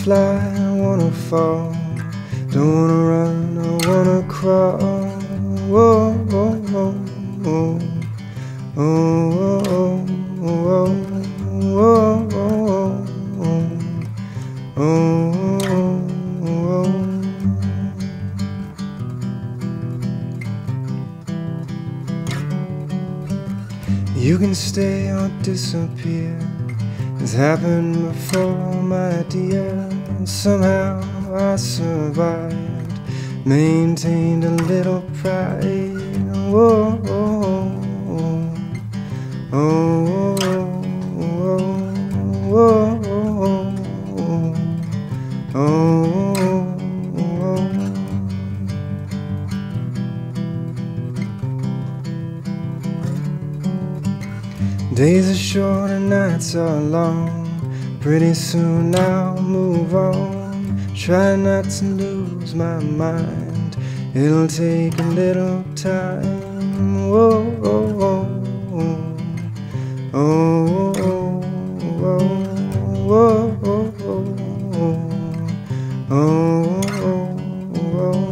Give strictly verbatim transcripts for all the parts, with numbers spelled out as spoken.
fly, I wanna fall. Don't wanna run, I wanna crawl. Whoa, whoa, whoa, whoa. Oh, oh, oh, oh, oh, oh, oh, oh. You can stay or disappear. It's happened before, my dear. Somehow I survived, maintained a little pride. Whoa, oh, oh, oh, oh, oh, oh, oh, oh. Days are short and nights are long. Pretty soon I'll move on. Try not to lose my mind. It'll take a little time. Whoa, oh, oh, oh, oh, oh, oh, oh, oh, oh, oh.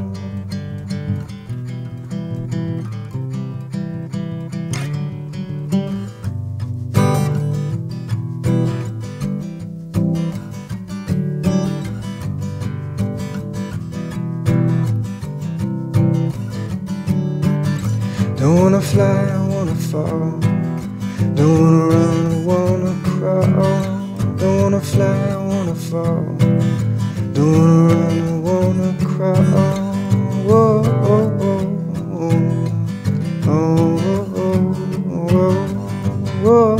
Don't wanna fly, I wanna fall. Don't wanna run, I wanna crawl. Don't wanna fly, I wanna fall. Don't wanna run, I wanna crawl. Whoa, oh, oh, oh, oh, oh, oh, oh,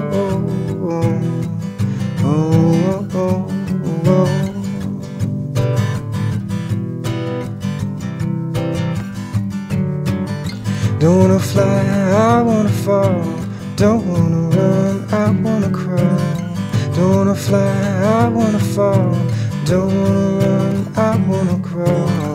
oh, oh, oh, oh. Don't wanna fly, I wanna fall. Don't wanna run, I wanna crawl. Don't wanna fly, I wanna fall. Don't wanna run, I wanna crawl.